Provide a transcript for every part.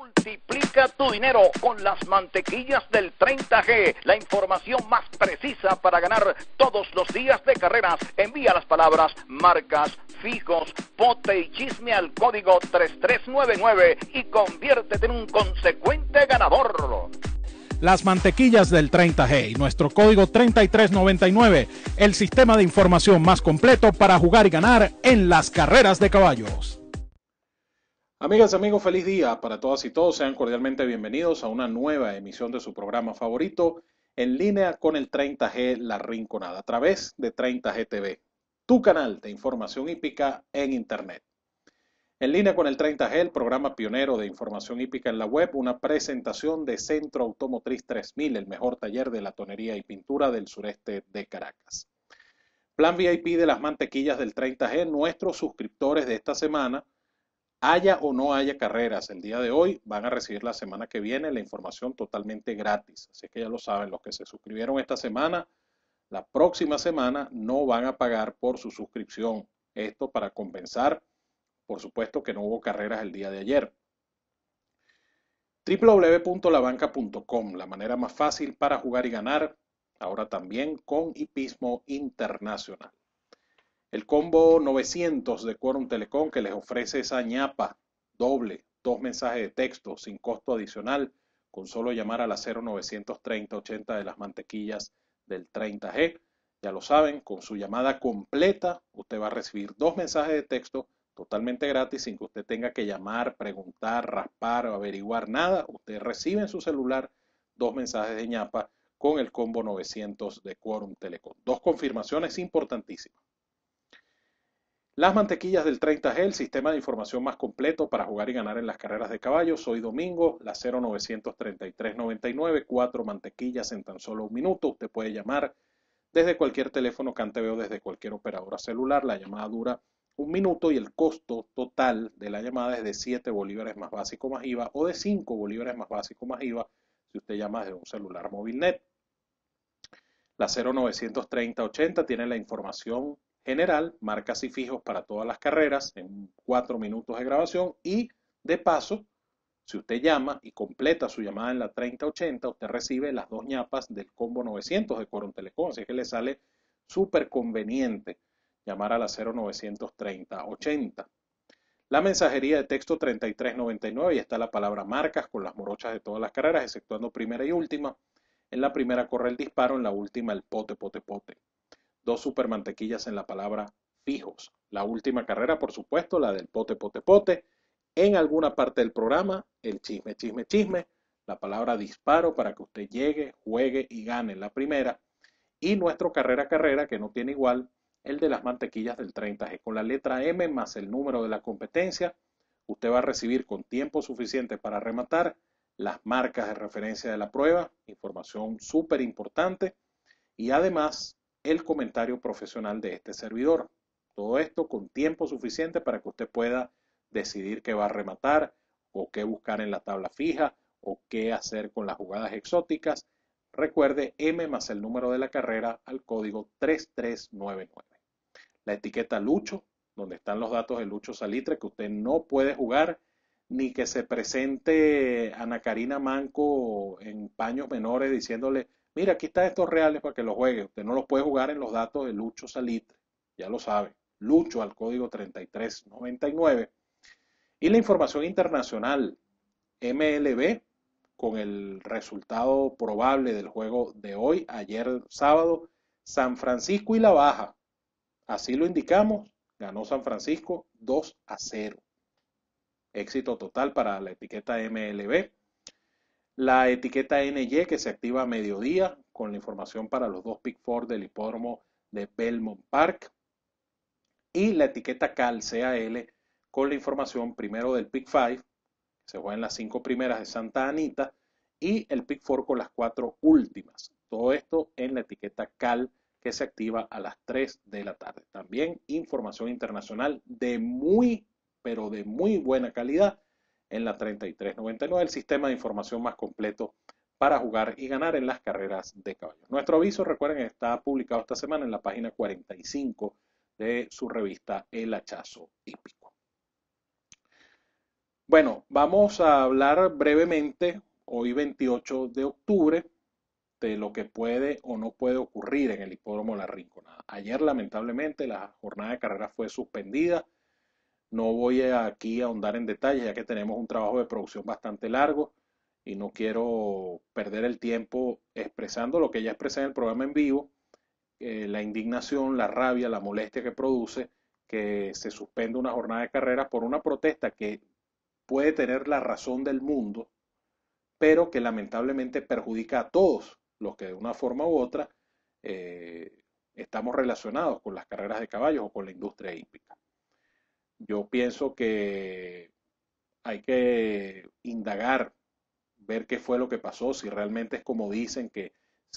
Multiplica tu dinero con las mantequillas del 30G. La información más precisa para ganar todos los días de carreras. Envía las palabras marcas, fijos, pote y chisme al código 3399 y conviértete en un consecuente ganador. Las mantequillas del 30G y nuestro código 3399, el sistema de información más completo para jugar y ganar en las carreras de caballos. Amigas y amigos, feliz día para todas y todos. Sean cordialmente bienvenidos a una nueva emisión de su programa favorito en línea con el 30G La Rinconada a través de 30G TV, tu canal de información hípica en Internet. En línea con el 30G, el programa pionero de información hípica en la web, una presentación de Centro Automotriz 3000, el mejor taller de latonería y pintura del sureste de Caracas. Plan VIP de las mantequillas del 30G, nuestros suscriptores de esta semana, haya o no haya carreras el día de hoy, van a recibir la semana que viene la información totalmente gratis. Así que ya lo saben, los que se suscribieron esta semana, la próxima semana no van a pagar por su suscripción. Esto para compensar, por supuesto, que no hubo carreras el día de ayer. www.labanca.com, la manera más fácil para jugar y ganar, ahora también con hipismo internacional. El combo 900 de Quorum Telecom que les ofrece esa ñapa doble, 2 mensajes de texto sin costo adicional, con solo llamar a la 0930-80 de las mantequillas del 30G. Ya lo saben, con su llamada completa usted va a recibir 2 mensajes de texto totalmente gratis sin que usted tenga que llamar, preguntar, raspar o averiguar nada. Usted recibe en su celular 2 mensajes de ñapa con el combo 900 de Quorum Telecom. 2 confirmaciones importantísimas. Las mantequillas del 30G, el sistema de información más completo para jugar y ganar en las carreras de caballos. Hoy domingo, la 0933-99, 4 mantequillas en tan solo un minuto. Usted puede llamar desde cualquier teléfono CanTV, desde cualquier operadora celular. La llamada dura 1 minuto y el costo total de la llamada es de 7 bolívares más básico más IVA o de 5 bolívares más básico más IVA si usted llama desde un celular Movilnet. La 0930-80 tiene la información general, marcas y fijos para todas las carreras en 4 minutos de grabación y de paso, si usted llama y completa su llamada en la 3080, usted recibe las 2 ñapas del combo 900 de Quorum Telecom, así que le sale súper conveniente llamar a la 0930-80. La mensajería de texto 3399 y está la palabra marcas con las morochas de todas las carreras, exceptuando primera y última. En la primera corre el disparo, en la última el pote, pote, pote. 2 super mantequillas en la palabra fijos. La última carrera, por supuesto, la del pote, pote, pote. En alguna parte del programa, el chisme, chisme, chisme. La palabra disparo para que usted llegue, juegue y gane en la primera. Y nuestro carrera, carrera, que no tiene igual, el de las mantequillas del 30G. Con la letra M más el número de la competencia, usted va a recibir con tiempo suficiente para rematar las marcas de referencia de la prueba, información súper importante, y además el comentario profesional de este servidor. Todo esto con tiempo suficiente para que usted pueda decidir qué va a rematar o qué buscar en la tabla fija o qué hacer con las jugadas exóticas. Recuerde M más el número de la carrera al código 3399. La etiqueta Lucho, donde están los datos de Lucho Salitre, que usted no puede jugar ni que se presente Ana Karina Manco en paños menores diciéndole: mira, aquí están estos reales para que los juegue. Usted no los puede jugar en los datos de Lucho Salitre. Ya lo sabe. Lucho al código 3399. Y la información internacional. MLB con el resultado probable del juego de hoy, ayer sábado. San Francisco y la baja. Así lo indicamos. Ganó San Francisco 2-0. Éxito total para la etiqueta MLB. La etiqueta NY que se activa a mediodía con la información para los 2 Pick 4 del hipódromo de Belmont Park. Y la etiqueta CAL con la información primero del Pick 5, que se juega en las 5 primeras de Santa Anita, y el Pick 4 con las 4 últimas. Todo esto en la etiqueta CAL que se activa a las 3 de la tarde. También información internacional de muy, pero de muy buena calidad en la 3399, el sistema de información más completo para jugar y ganar en las carreras de caballos. Nuestro aviso, recuerden, está publicado esta semana en la página 45 de su revista El Hachazo Hípico. Bueno, vamos a hablar brevemente, hoy 28 de octubre, de lo que puede o no puede ocurrir en el Hipódromo La Rinconada. Ayer, lamentablemente, la jornada de carrera fue suspendida. No voy aquí a ahondar en detalles, ya que tenemos un trabajo de producción bastante largo y no quiero perder el tiempo expresando lo que ya expresé en el programa en vivo, la indignación, la rabia, la molestia que produce que se suspenda una jornada de carreras por una protesta que puede tener la razón del mundo, pero que lamentablemente perjudica a todos los que de una forma u otra estamos relacionados con las carreras de caballos o con la industria hípica. Yo pienso que hay que indagar, ver qué fue lo que pasó, si realmente es como dicen que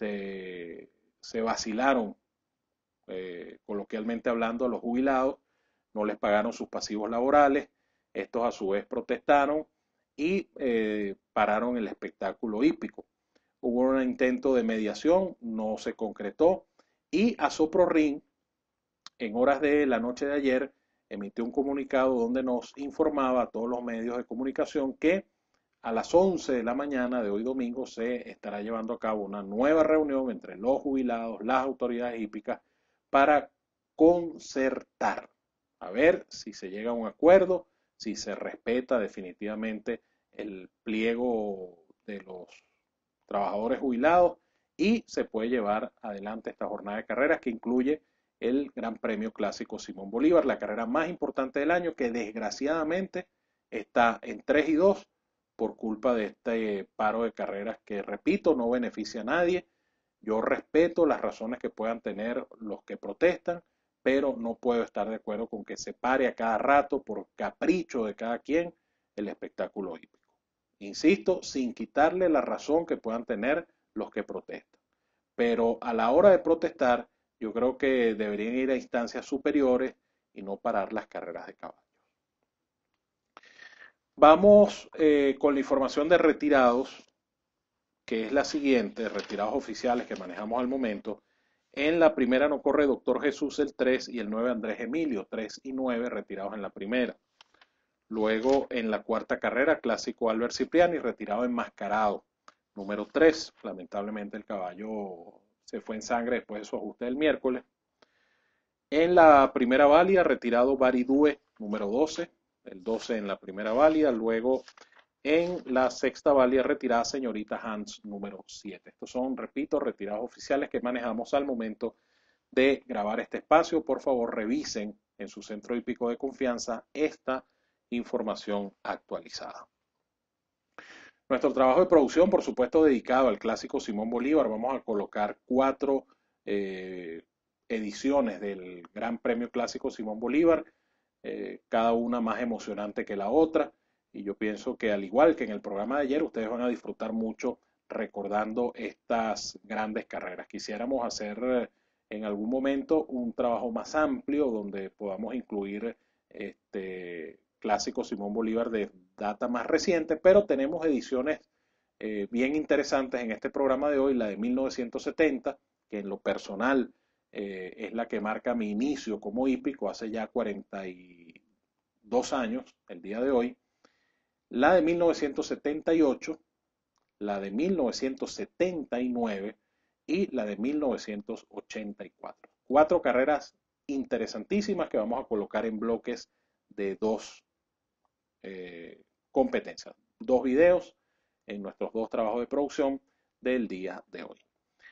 se vacilaron, coloquialmente hablando, a los jubilados, no les pagaron sus pasivos laborales, estos a su vez protestaron y pararon el espectáculo hípico. Hubo un intento de mediación, no se concretó y Asoprorin en horas de la noche de ayer emitió un comunicado donde nos informaba a todos los medios de comunicación que a las 11 de la mañana de hoy domingo se estará llevando a cabo una nueva reunión entre los jubilados, las autoridades hípicas, para concertar, a ver si se llega a un acuerdo, si se respeta definitivamente el pliego de los trabajadores jubilados y se puede llevar adelante esta jornada de carreras que incluye el Gran Premio Clásico Simón Bolívar, la carrera más importante del año que desgraciadamente está en 3 y 2 por culpa de este paro de carreras que, repito, no beneficia a nadie. Yo respeto las razones que puedan tener los que protestan, pero no puedo estar de acuerdo con que se pare a cada rato por capricho de cada quien el espectáculo hípico. Insisto, sin quitarle la razón que puedan tener los que protestan. Pero a la hora de protestar, yo creo que deberían ir a instancias superiores y no parar las carreras de caballos. Vamos con la información de retirados, que es la siguiente, retirados oficiales que manejamos al momento. En la primera no corre Doctor Jesús el 3 y el 9 Andrés Emilio, 3 y 9 retirados en la primera. Luego en la cuarta carrera, Clásico Albert Cipriani, retirado enmascarado. Número 3, lamentablemente el caballo se fue en sangre después de su ajuste del miércoles. En la primera válida, retirado Baridue, número 12, el 12 en la primera válida. Luego en la sexta válida, retirada Señorita Hans, número 7. Estos son, repito, retirados oficiales que manejamos al momento de grabar este espacio. Por favor, revisen en su centro hípico de confianza esta información actualizada. Nuestro trabajo de producción, por supuesto, dedicado al clásico Simón Bolívar. Vamos a colocar 4 ediciones del Gran Premio Clásico Simón Bolívar, cada una más emocionante que la otra. Y yo pienso que al igual que en el programa de ayer, ustedes van a disfrutar mucho recordando estas grandes carreras. Quisiéramos hacer en algún momento un trabajo más amplio donde podamos incluir clásico Simón Bolívar de data más reciente, pero tenemos ediciones bien interesantes en este programa de hoy, la de 1970, que en lo personal es la que marca mi inicio como hípico hace ya 42 años, el día de hoy, la de 1978, la de 1979 y la de 1984. 4 carreras interesantísimas que vamos a colocar en bloques de 2 competencias, 2 videos en nuestros 2 trabajos de producción del día de hoy.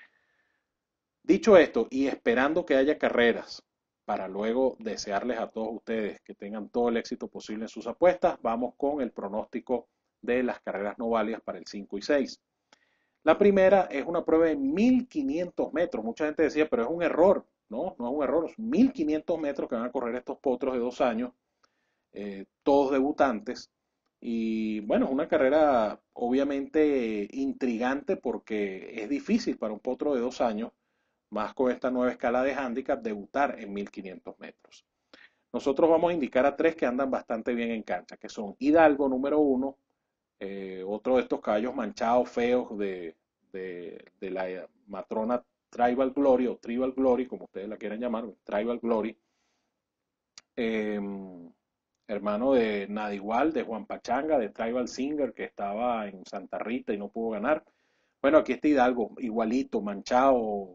Dicho esto, y esperando que haya carreras, para luego desearles a todos ustedes que tengan todo el éxito posible en sus apuestas, vamos con el pronóstico de las carreras no válidas para el 5 y 6. La primera es una prueba de 1500 metros. Mucha gente decía, pero es un error. No, no es un error. 1500 metros que van a correr estos potros de 2 años, todos debutantes. Y bueno, es una carrera obviamente intrigante porque es difícil para un potro de 2 años, más con esta nueva escala de handicap, debutar en 1500 metros. Nosotros vamos a indicar a 3 que andan bastante bien en cancha, que son Hidalgo, número 1, otro de estos caballos manchados, feos de la matrona Tribal Glory o Tribal Glory, como ustedes la quieran llamar, Tribal Glory. hermano de Nada Igual, de Juan Pachanga, de Tribal Singer, que estaba en Santa Rita y no pudo ganar. Bueno, aquí está Hidalgo, igualito, manchado,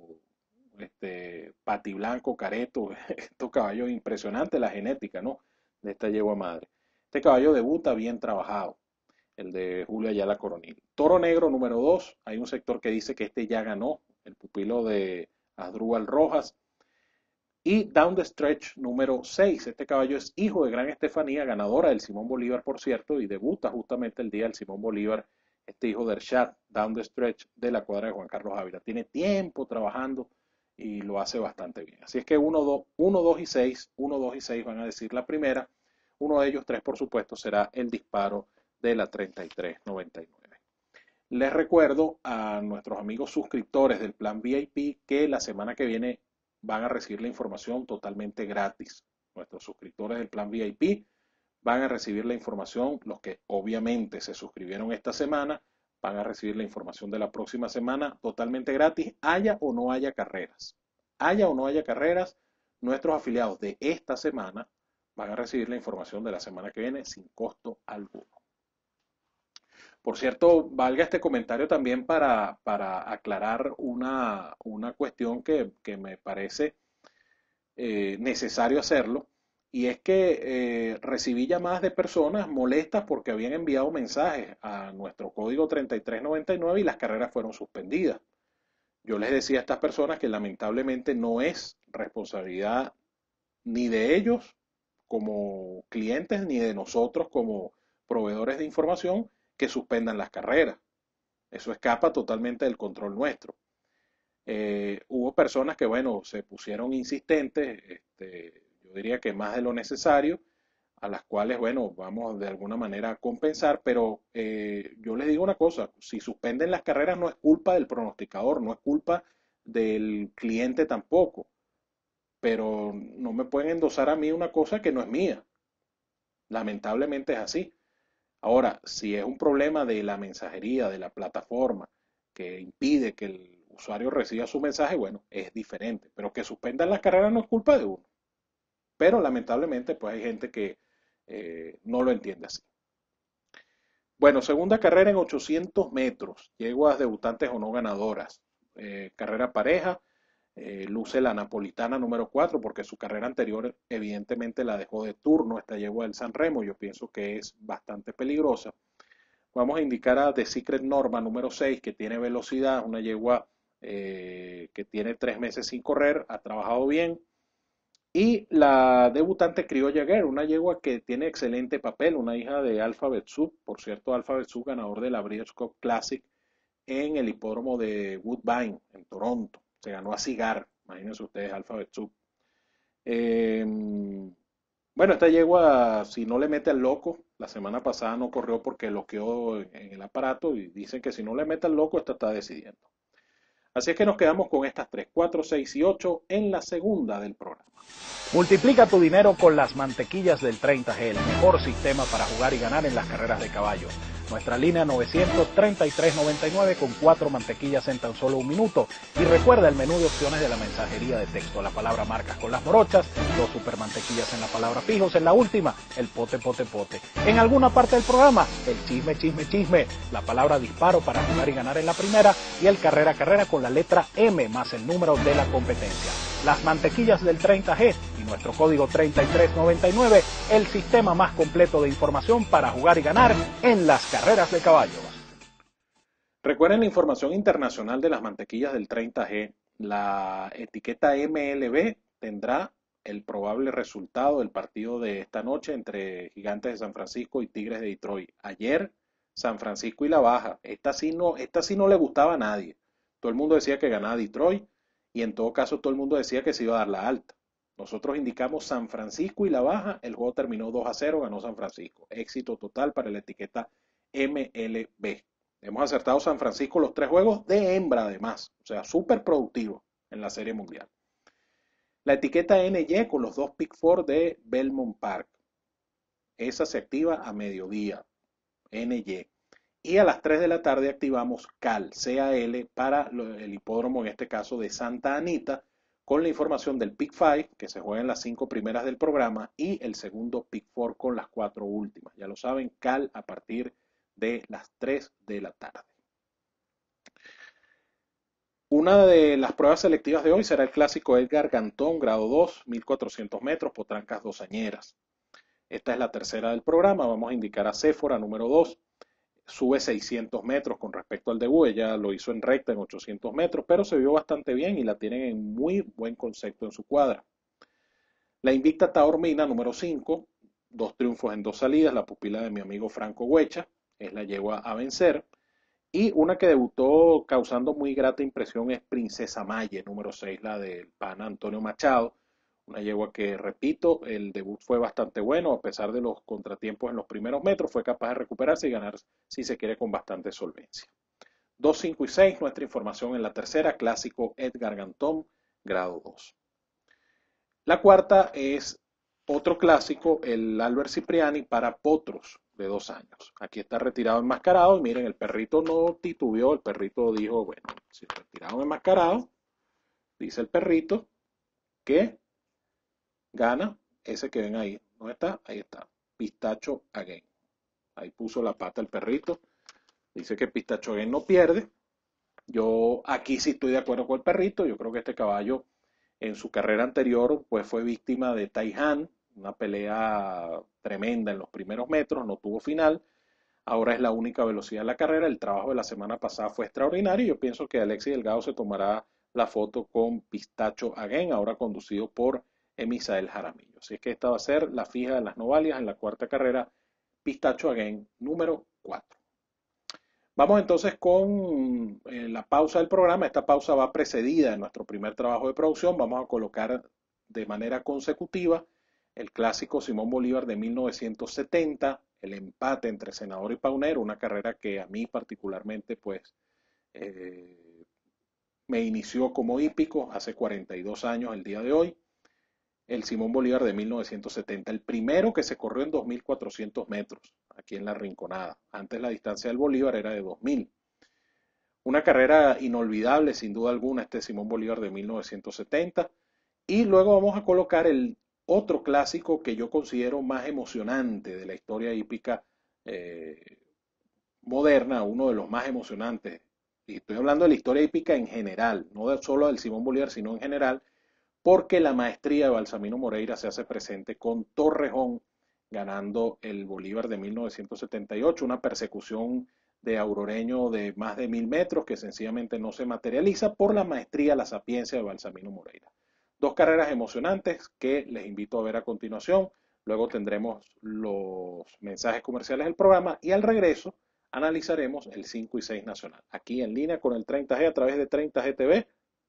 patiblanco, careto, estos caballos impresionantes, la genética, ¿no? De esta yegua madre. Este caballo debuta bien trabajado, el de Julio Ayala Coronil. Toro Negro número 2, hay un sector que dice que este ya ganó, el pupilo de Asdrúbal Rojas. Y Down the Stretch número 6, este caballo es hijo de Gran Estefanía, ganadora del Simón Bolívar, por cierto, y debuta justamente el día del Simón Bolívar, este hijo de Ershad, Down the Stretch de la cuadra de Juan Carlos Ávila. Tiene tiempo trabajando y lo hace bastante bien. Así es que 1, 2 y 6, 1, 2 y 6 van a decir la primera. Uno de ellos, 3 por supuesto, será el disparo de la 3399. Les recuerdo a nuestros amigos suscriptores del plan VIP que la semana que viene van a recibir la información totalmente gratis. Nuestros suscriptores del plan VIP van a recibir la información, los que obviamente se suscribieron esta semana, van a recibir la información de la próxima semana totalmente gratis, haya o no haya carreras. Haya o no haya carreras, nuestros afiliados de esta semana van a recibir la información de la semana que viene sin costo alguno. Por cierto, valga este comentario también para aclarar una cuestión que me parece necesario hacerlo, y es que recibí llamadas de personas molestas porque habían enviado mensajes a nuestro código 3399 y las carreras fueron suspendidas. Yo les decía a estas personas que lamentablemente no es responsabilidad ni de ellos como clientes ni de nosotros como proveedores de información que suspendan las carreras. Eso escapa totalmente del control nuestro. Hubo personas que, bueno, se pusieron insistentes, yo diría que más de lo necesario, a las cuales, bueno, vamos de alguna manera a compensar, pero yo les digo una cosa, si suspenden las carreras no es culpa del pronosticador, no es culpa del cliente tampoco, pero no me pueden endosar a mí una cosa que no es mía. Lamentablemente es así. Ahora, si es un problema de la mensajería, de la plataforma, que impide que el usuario reciba su mensaje, bueno, es diferente. Pero que suspendan las carreras no es culpa de uno. Pero lamentablemente, pues hay gente que no lo entiende así. Bueno, segunda carrera en 800 metros. Yeguas debutantes o no ganadoras. Carrera pareja. Luce la napolitana número 4 porque su carrera anterior evidentemente la dejó de turno esta yegua del San Remo. Yo pienso que es bastante peligrosa. Vamos a indicar a The Secret Norma número 6 que tiene velocidad, una yegua que tiene 3 meses sin correr, ha trabajado bien. Y la debutante Criolla Girl, una yegua que tiene excelente papel, una hija de Alphabet Soup, por cierto, Alphabet Soup ganador de la Breeders' Cup Classic en el hipódromo de Woodbine, en Toronto. Se ganó a Cigar, imagínense ustedes, Alphabet Soup. Bueno, esta yegua, si no le mete al loco, la semana pasada no corrió porque bloqueó en el aparato y dicen que si no le mete al loco, esta está decidiendo. Así es que nos quedamos con estas 3, 4, 6 y 8 en la segunda del programa. Multiplica tu dinero con las mantequillas del 30G, el mejor sistema para jugar y ganar en las carreras de caballo. Nuestra línea 933.99 con 4 mantequillas en tan solo un minuto. Y recuerda el menú de opciones de la mensajería de texto. La palabra marcas con las morochas, 2 super mantequillas en la palabra fijos. En la última, el pote, pote, pote. En alguna parte del programa, el chisme, chisme, chisme. La palabra disparo para jugar y ganar en la primera. Y el carrera, carrera con la letra M más el número de la competencia. Las mantequillas del 30G y nuestro código 3399, el sistema más completo de información para jugar y ganar en las carreras de caballos. Recuerden la información internacional de las mantequillas del 30G. La etiqueta MLB tendrá el probable resultado del partido de esta noche entre Gigantes de San Francisco y Tigres de Detroit. Ayer, San Francisco y la baja. Esta sí no le gustaba a nadie. Todo el mundo decía que ganaba Detroit. Y en todo caso todo el mundo decía que se iba a dar la alta. Nosotros indicamos San Francisco y la baja, el juego terminó 2-0, ganó San Francisco. Éxito total para la etiqueta MLB. Hemos acertado San Francisco los 3 juegos de hembra además, o sea, súper productivo en la Serie Mundial. La etiqueta NY con los 2 Pick 4 de Belmont Park. Esa se activa a mediodía, NY. Y a las 3 de la tarde activamos CAL para el hipódromo, en este caso de Santa Anita, con la información del Pick 5, que se juega en las 5 primeras del programa, y el segundo Pick 4 con las 4 últimas. Ya lo saben, Cal a partir de las 3 de la tarde. Una de las pruebas selectivas de hoy será el clásico Edgar Gantón, grado 2, 1400 metros, potrancas dosañeras. Esta es la tercera del programa. Vamos a indicar a Séfora, número 2. Sube 600 metros con respecto al debut. Ella lo hizo en recta en 800 metros, pero se vio bastante bien y la tienen en muy buen concepto en su cuadra. La invicta Taormina, número 5. 2 triunfos en 2 salidas. La pupila de mi amigo Franco Huecha. Es la yegua a vencer. Y una que debutó causando muy grata impresión es Princesa Maye, número 6, la del pana Antonio Machado. Una yegua que, repito, el debut fue bastante bueno, a pesar de los contratiempos en los primeros metros, fue capaz de recuperarse y ganar, si se quiere, con bastante solvencia. 2, 5 y 6, nuestra información en la tercera, clásico Edgar Gantón, grado 2. La cuarta es otro clásico, el Albert Cipriani para potros de 2 años. Aquí está retirado enmascarado y miren, el perrito no titubeó, el perrito dijo, bueno, si retirado enmascarado, dice el perrito que gana ese que ven ahí. ¿Dónde está? Ahí está, Pistacho Again. Ahí puso la pata el perrito, dice que Pistacho Again no pierde. Yo aquí sí estoy de acuerdo con el perrito, yo creo que este caballo en su carrera anterior pues fue víctima de Taihan, una pelea tremenda en los primeros metros, no tuvo final, ahora es la única velocidad de la carrera, el trabajo de la semana pasada fue extraordinario y yo pienso que Alexis Delgado se tomará la foto con Pistacho Again, ahora conducido por Emisael Jaramillo. Así es que esta va a ser la fija de las novalias en la cuarta carrera, Pistacho Again, número 4. Vamos entonces con la pausa del programa. Esta pausa va precedida de nuestro primer trabajo de producción. Vamos a colocar de manera consecutiva el clásico Simón Bolívar de 1970, el empate entre Senador y Paunero, una carrera que a mí particularmente pues me inició como hípico hace 42 años el día de hoy. El Simón Bolívar de 1970, el primero que se corrió en 2.400 metros, aquí en la Rinconada. Antes la distancia del Bolívar era de 2.000. Una carrera inolvidable, sin duda alguna, este Simón Bolívar de 1970. Y luego vamos a colocar el otro clásico que yo considero más emocionante de la historia hípica moderna, uno de los más emocionantes. Y estoy hablando de la historia hípica en general, no solo del Simón Bolívar, sino en general, porque la maestría de Balsamino Moreira se hace presente con Torrejón ganando el Bolívar de 1978, una persecución de auroreño de más de 1.000 metros que sencillamente no se materializa por la maestría, la sapiencia de Balsamino Moreira. 2 carreras emocionantes que les invito a ver a continuación, luego tendremos los mensajes comerciales del programa y al regreso analizaremos el 5 y 6 nacional, aquí en línea con el 30G a través de 30G TV.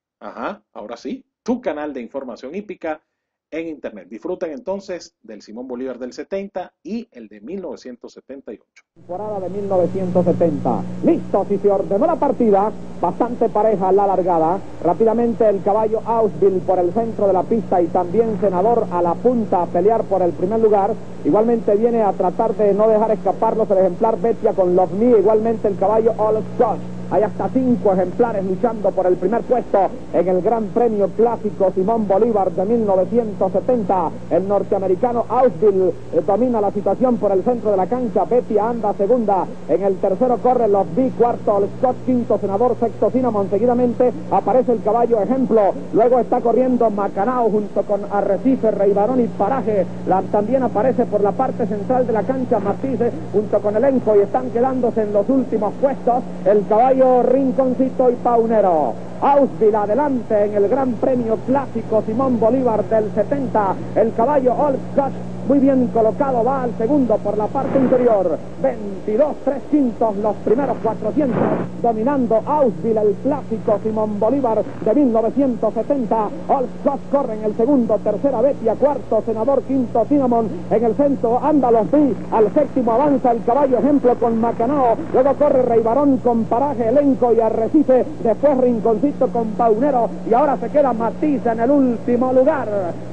Ahora sí, tu canal de información hípica en internet. Disfruten entonces del Simón Bolívar del 70 y el de 1978. Temporada de 1970. Listo, si se ordenó la partida, bastante pareja la largada. Rápidamente el caballo Ausville por el centro de la pista y también Senador a la punta a pelear por el primer lugar. Igualmente viene a tratar de no dejar escaparlos el ejemplar Betia con Love Me, igualmente el caballo All Scott. Hay hasta 5 ejemplares luchando por el primer puesto en el Gran Premio Clásico Simón Bolívar de 1970. El norteamericano Ausville domina la situación por el centro de la cancha. Betty anda segunda. En el tercero corre Love B, cuarto All Scott, quinto Senador, sexto Cinnamon. Seguidamente aparece el caballo Ejemplo. Luego está corriendo Macanao junto con Arrecife, Rey Barón y Paraje. También aparece por la parte central de la cancha Matice junto con Elenco y están quedándose en los últimos puestos el caballo Rinconcito y Paunero. Ausville adelante en el Gran Premio Clásico Simón Bolívar del 70. El caballo All Scott muy bien colocado, va al segundo por la parte interior. 22 3/5 los primeros 400, dominando Ausville el clásico Simón Bolívar de 1970. All Scott corre en el segundo, tercera Betia, cuarto Senador, quinto Cinnamon. En el centro anda Los B, al séptimo avanza el caballo Ejemplo con Macanao. Luego corre Rey Barón con Paraje, Elenco y Arrecife. Después Rinconcito con Paunero y ahora se queda Matiz en el último lugar.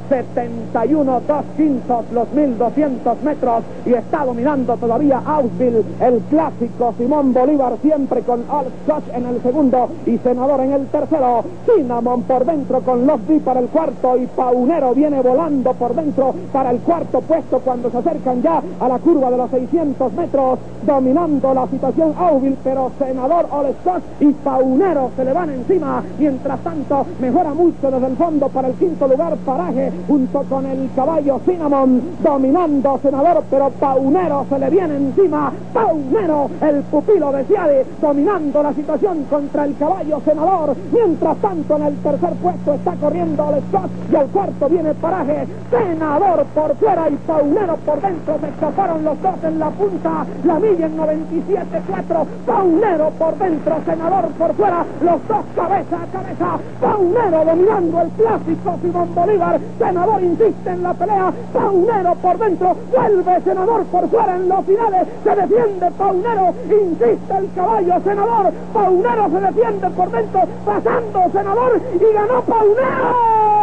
71 2/5 los 1200 metros y está dominando todavía Ausbil, el clásico Simón Bolívar, siempre con All Scotch en el segundo y Senador en el tercero. Cinnamon por dentro con Los D para el cuarto y Paunero viene volando por dentro para el cuarto puesto cuando se acercan ya a la curva de los 600 metros, dominando la situación Ausbil, pero Senador, All Scotch y Paunero se le van encima. Mientras tanto mejora mucho desde el fondo para el quinto lugar Paraje junto con el caballo Cinnamon, dominando Senador, pero Paunero se le viene encima. Paunero, el pupilo de Ciade, dominando la situación contra el caballo Senador. Mientras tanto en el tercer puesto está corriendo All Scotch y al cuarto viene Paraje. Senador por fuera y Paunero por dentro, se escaparon los dos en la punta, la milla en 97.4, Paunero por dentro, Senador por fuera, los dos cabeza a cabeza, Paunero dominando el clásico Simón Bolívar, Senador insiste en la pelea, Paunero por dentro, vuelve Senador por fuera en los finales, se defiende Paunero, insiste el caballo Senador, Paunero se defiende por dentro, pasando Senador y ganó Paunero.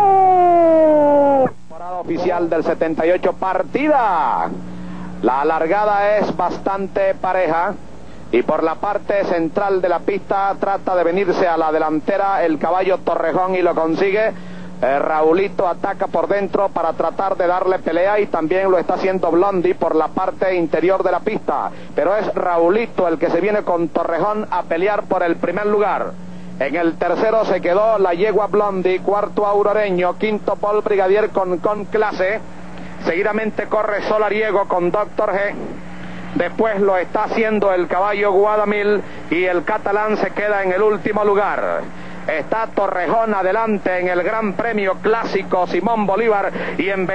Temporada oficial del 78, partida. La largada es bastante pareja y por la parte central de la pista trata de venirse a la delantera el caballo Torrejón y lo consigue. Raulito ataca por dentro para tratar de darle pelea y también lo está haciendo Blondie por la parte interior de la pista, pero es Raulito el que se viene con Torrejón a pelear por el primer lugar. En el tercero se quedó la yegua Blondie, cuarto Auroreño, quinto Paul Brigadier con clase, seguidamente corre Solariego con Doctor G. Después lo está haciendo el caballo Guadamil y el catalán se queda en el último lugar. Está Torrejón adelante en el Gran Premio Clásico Simón Bolívar y en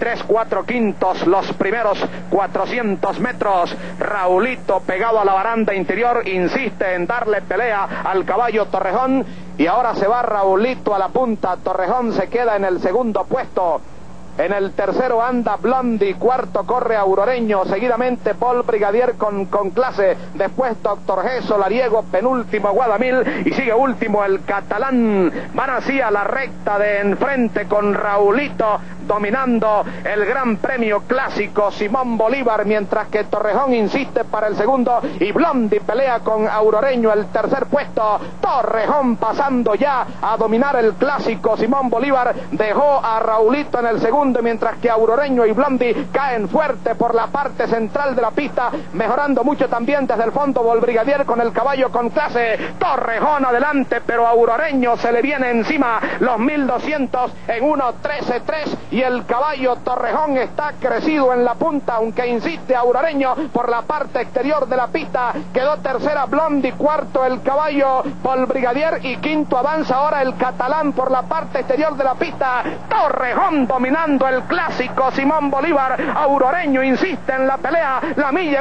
23.4/5 los primeros 400 metros. Raulito pegado a la baranda interior insiste en darle pelea al caballo Torrejón y ahora se va Raulito a la punta. Torrejón se queda en el segundo puesto. En el tercero anda Blondie, cuarto corre Auroreño, seguidamente Paul Brigadier con clase, después Doctor G, Solariego, penúltimo Guadamil y sigue último el catalán. Van así a la recta de enfrente con Raulito dominando el Gran Premio Clásico Simón Bolívar, mientras que Torrejón insiste para el segundo y Blondie pelea con Auroreño el tercer puesto. Torrejón pasando ya a dominar el Clásico Simón Bolívar, dejó a Raulito en el segundo, mientras que Auroreño y Blondie caen fuerte por la parte central de la pista, mejorando mucho también desde el fondo Paul Brigadier con el caballo con clase. Torrejón adelante, pero Auroreño se le viene encima los 1200 en 1.13.3 y el caballo Torrejón está crecido en la punta, aunque insiste Auroreño por la parte exterior de la pista. Quedó tercera Blondie, cuarto el caballo Paul Brigadier y quinto avanza ahora el catalán por la parte exterior de la pista. Torrejón dominando el clásico Simón Bolívar. Auroreño insiste en la pelea, la milla en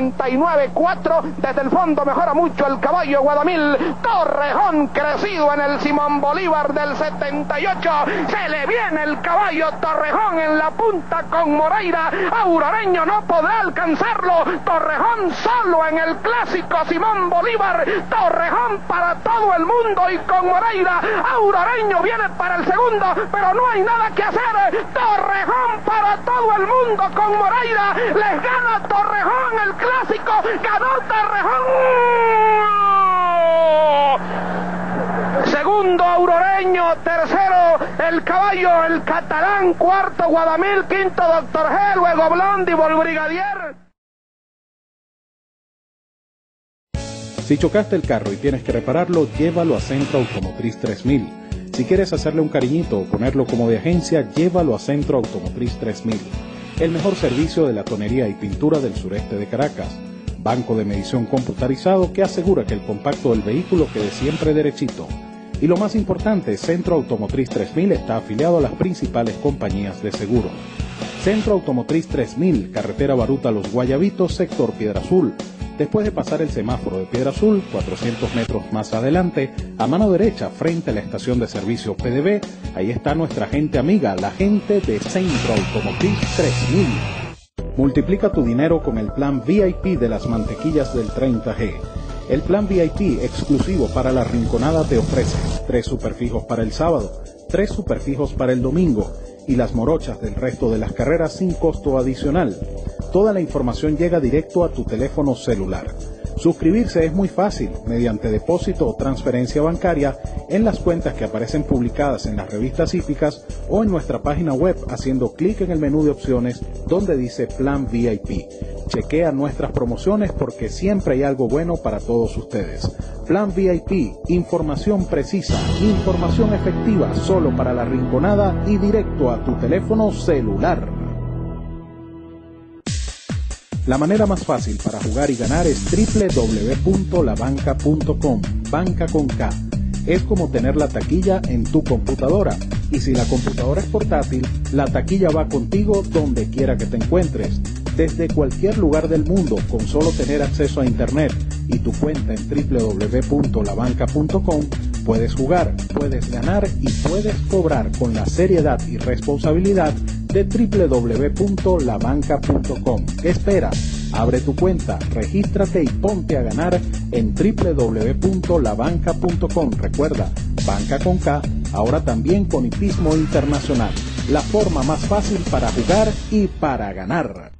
1.39.4, desde el fondo mejora mucho el caballo Guadamil. Torrejón crecido en el Simón Bolívar del 78, se le viene el caballo Torrejón en la punta con Moreira. Auroreño no podrá alcanzarlo. Torrejón solo en el clásico Simón Bolívar. Torrejón para todo el mundo y con Moreira. Auroreño viene para el segundo, pero no hay nada que hacer. Torrejón para todo el mundo con Moreira. Les gana Torrejón el clásico. Ganó Torrejón. Segundo Auroreño, tercero el caballo el catalán, cuarto Guadamil, quinto Doctor G, luego Blondie, Paul Brigadier. Si chocaste el carro y tienes que repararlo, llévalo a Centro Automotriz 3000. Si quieres hacerle un cariñito o ponerlo como de agencia, llévalo a Centro Automotriz 3000. El mejor servicio de la tonería y pintura del sureste de Caracas. Banco de medición computarizado que asegura que el compacto del vehículo quede siempre derechito. Y lo más importante, Centro Automotriz 3000 está afiliado a las principales compañías de seguro. Centro Automotriz 3000, carretera Baruta Los Guayabitos, sector Piedra Azul. Después de pasar el semáforo de Piedra Azul, 400 metros más adelante, a mano derecha, frente a la estación de servicio PDB, ahí está nuestra gente amiga, la gente de Centro Automotriz 3000. Multiplica tu dinero con el plan VIP de las mantequillas del 30G. El plan VIP exclusivo para la Rinconada te ofrece 3 superfijos para el sábado, 3 superfijos para el domingo y las morochas del resto de las carreras sin costo adicional. Toda la información llega directo a tu teléfono celular. Suscribirse es muy fácil, mediante depósito o transferencia bancaria en las cuentas que aparecen publicadas en las revistas hípicas o en nuestra página web haciendo clic en el menú de opciones donde dice Plan VIP. Chequea nuestras promociones porque siempre hay algo bueno para todos ustedes. Plan VIP, información precisa, información efectiva solo para la Rinconada y directo a tu teléfono celular. La manera más fácil para jugar y ganar es www.labanca.com, banca con K. Es como tener la taquilla en tu computadora. Y si la computadora es portátil, la taquilla va contigo donde quiera que te encuentres. Desde cualquier lugar del mundo, con solo tener acceso a Internet y tu cuenta en www.labanca.com, puedes jugar, puedes ganar y puedes cobrar con la seriedad y responsabilidad de www.labanca.com. ¿Qué esperas? Abre tu cuenta, regístrate y ponte a ganar en www.labanca.com. Recuerda, banca con K, ahora también con hipismo internacional. La forma más fácil para jugar y para ganar.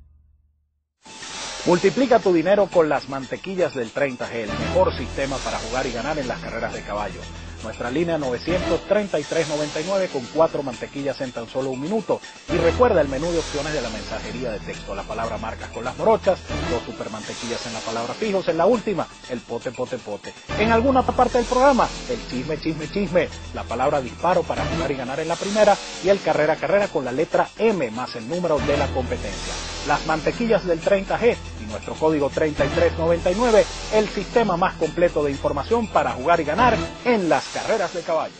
Multiplica tu dinero con las mantequillas del 30G, el mejor sistema para jugar y ganar en las carreras de caballo. Nuestra línea 933.99 con 4 mantequillas en tan solo un minuto. Y recuerda el menú de opciones de la mensajería de texto. La palabra marcas con las morochas, 2 super mantequillas en la palabra fijos. En la última, el pote, pote, pote. En alguna parte del programa, el chisme, chisme, chisme. La palabra disparo para jugar y ganar en la primera. Y el carrera, carrera con la letra M más el número de la competencia. Las mantequillas del 30G y nuestro código 3399, el sistema más completo de información para jugar y ganar en las carreras de caballo.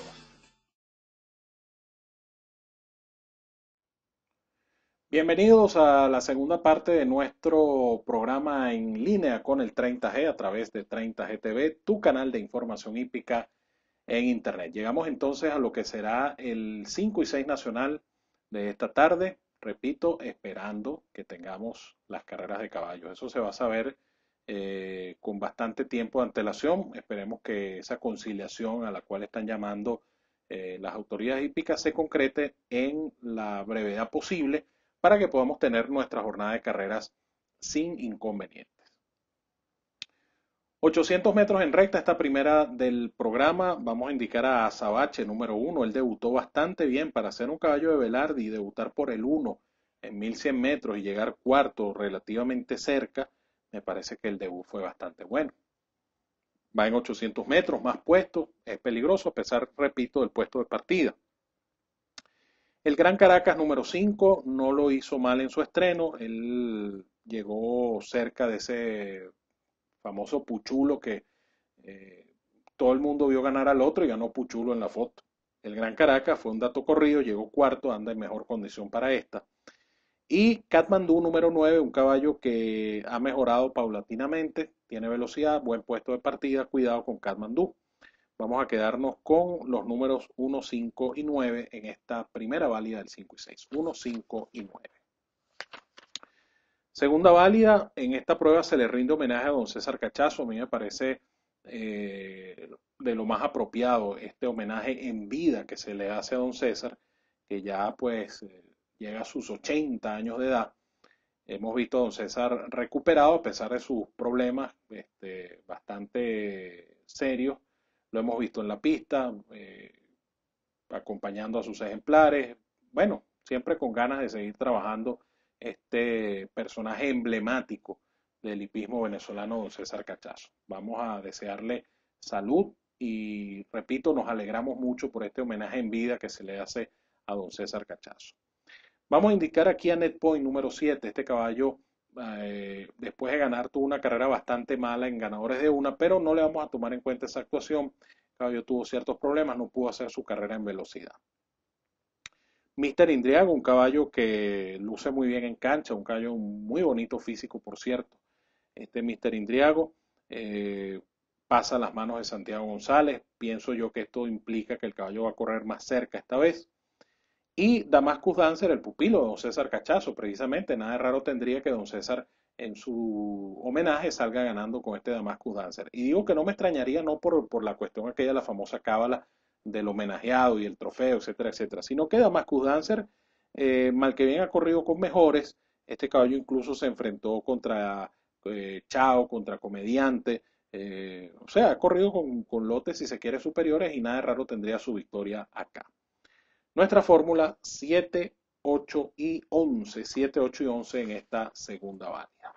Bienvenidos a la segunda parte de nuestro programa en línea con el 30G a través de 30G TV, tu canal de información hípica en Internet. Llegamos entonces a lo que será el 5 y 6 nacional de esta tarde. Repito, esperando que tengamos las carreras de caballos. Eso se va a saber con bastante tiempo de antelación. Esperemos que esa conciliación a la cual están llamando las autoridades hípicas se concrete en la brevedad posible para que podamos tener nuestra jornada de carreras sin inconvenientes. 800 metros en recta, esta primera del programa. Vamos a indicar a Azabache, número 1. Él debutó bastante bien para ser un caballo de Velarde y debutar por el 1 en 1100 metros y llegar cuarto relativamente cerca. Me parece que el debut fue bastante bueno. Va en 800 metros, más puestos. Es peligroso a pesar, repito, del puesto de partida. El Gran Caracas, número 5, no lo hizo mal en su estreno. Él llegó cerca de ese famoso Puchulo que todo el mundo vio ganar al otro y ganó Puchulo en la foto. El Gran Caracas fue un dato corrido, llegó cuarto, anda en mejor condición para esta. Y Katmandú número 9, un caballo que ha mejorado paulatinamente, tiene velocidad, buen puesto de partida, cuidado con Katmandú. Vamos a quedarnos con los números 1, 5 y 9 en esta primera válida del 5 y 6. 1, 5 y 9. Segunda válida, en esta prueba se le rinde homenaje a don César Cachazo. A mí me parece de lo más apropiado este homenaje en vida que se le hace a don César, que ya pues llega a sus 80 años de edad. Hemos visto a don César recuperado a pesar de sus problemas bastante serios. Lo hemos visto en la pista, acompañando a sus ejemplares. Bueno, siempre con ganas de seguir trabajando este personaje emblemático del hipismo venezolano, don César Cachazo. Vamos a desearle salud y, repito, nos alegramos mucho por este homenaje en vida que se le hace a don César Cachazo. Vamos a indicar aquí a Netpoint número 7. Este caballo, después de ganar, tuvo una carrera bastante mala en ganadores de una, pero no le vamos a tomar en cuenta esa actuación. El caballo tuvo ciertos problemas, no pudo hacer su carrera en velocidad. Mr. Indriago, un caballo que luce muy bien en cancha, un caballo muy bonito físico, por cierto. Este Mr. Indriago pasa a las manos de Santiago González. Pienso yo que esto implica que el caballo va a correr más cerca esta vez. Y Damascus Dancer, el pupilo de don César Cachazo, precisamente. Nada de raro tendría que don César en su homenaje salga ganando con este Damascus Dancer. Y digo que no me extrañaría, no por la cuestión aquella de la famosa cábala, del homenajeado y el trofeo, etcétera, etcétera. Si no queda Marcus Dancer, mal que bien ha corrido con mejores. Este caballo incluso se enfrentó contra Chao, contra Comediante. O sea, ha corrido con lotes, si se quiere, superiores y nada de raro tendría su victoria acá. Nuestra fórmula 7, 8 y 11. 7, 8 y 11 en esta segunda válida.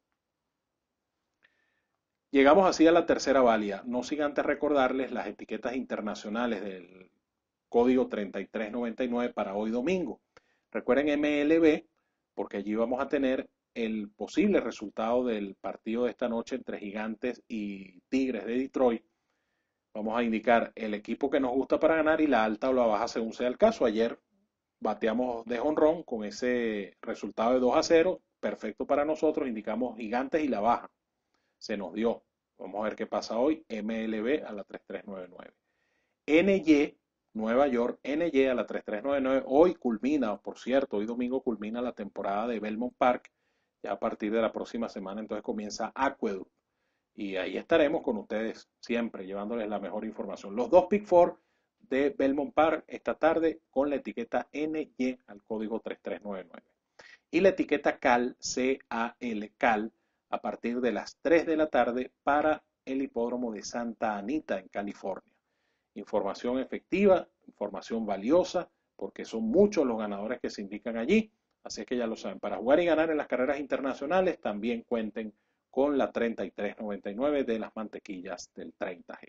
Llegamos así a la tercera válida. No sin antes recordarles las etiquetas internacionales del código 3399 para hoy domingo. Recuerden MLB, porque allí vamos a tener el posible resultado del partido de esta noche entre Gigantes y Tigres de Detroit. Vamos a indicar el equipo que nos gusta para ganar y la alta o la baja según sea el caso. Ayer bateamos de jonrón con ese resultado de 2-0, perfecto para nosotros. Indicamos Gigantes y la baja. Se nos dio. Vamos a ver qué pasa hoy. MLB a la 3399. NY, Nueva York, NY a la 3399. Hoy culmina, por cierto, hoy domingo culmina la temporada de Belmont Park. Ya a partir de la próxima semana entonces comienza Aqueduct. Y ahí estaremos con ustedes siempre llevándoles la mejor información. Los dos Pick 4 de Belmont Park esta tarde con la etiqueta NY al código 3399. Y la etiqueta CAL, C-A-L, CAL, a partir de las 3 de la tarde para el hipódromo de Santa Anita en California. Información efectiva, información valiosa, porque son muchos los ganadores que se indican allí. Así que ya lo saben, para jugar y ganar en las carreras internacionales también cuenten con la 3399 de las mantequillas del 30G.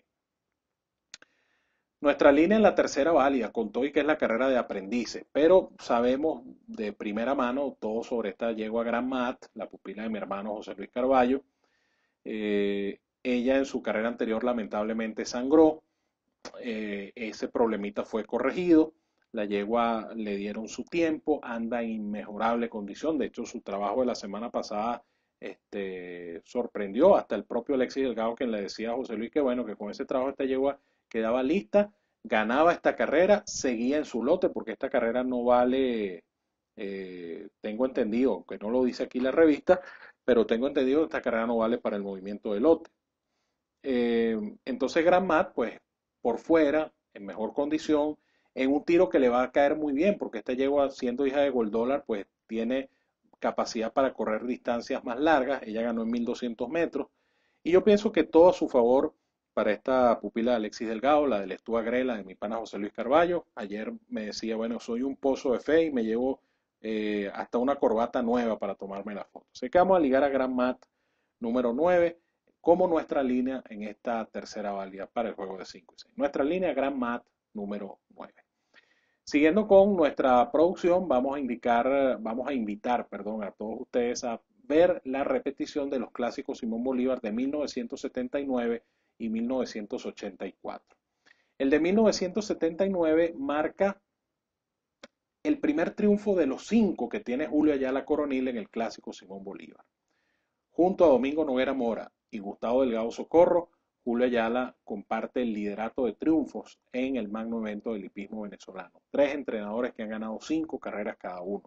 Nuestra línea en la tercera válida contó y que es la carrera de aprendices, pero sabemos de primera mano todo sobre esta yegua Gran Mat, la pupila de mi hermano José Luis Carballo. Ella en su carrera anterior lamentablemente sangró, ese problemita fue corregido, la yegua le dieron su tiempo, anda en inmejorable condición, de hecho su trabajo de la semana pasada sorprendió hasta el propio Alexis Delgado, quien le decía a José Luis que bueno, que con ese trabajo esta yegua quedaba lista, ganaba esta carrera, seguía en su lote, porque esta carrera no vale, tengo entendido, aunque no lo dice aquí la revista, pero tengo entendido que esta carrera no vale para el movimiento de lote. Entonces Gran Mat, pues por fuera, en mejor condición, en un tiro que le va a caer muy bien, porque esta yegua, siendo hija de Gold Dollar, pues tiene capacidad para correr distancias más largas. Ella ganó en 1200 metros. Y yo pienso que todo a su favor para esta pupila de Alexis Delgado, la del Estúa Grela, de mi pana José Luis Carballo. Ayer me decía, bueno, soy un pozo de fe y me llevo hasta una corbata nueva para tomarme la foto. Así que vamos a ligar a Gran Mat número 9 como nuestra línea en esta tercera válida para el juego de 5 y 6. Nuestra línea Gran Mat número 9. Siguiendo con nuestra producción, vamos a invitar, a todos ustedes a ver la repetición de los clásicos Simón Bolívar de 1979 y 1984. El de 1979 marca el primer triunfo de los 5 que tiene Julio Ayala Coronil en el clásico Simón Bolívar. Junto a Domingo Noguera Mora y Gustavo Delgado Socorro, Julio Ayala comparte el liderato de triunfos en el magno evento del hipismo venezolano. 3 entrenadores que han ganado 5 carreras cada uno.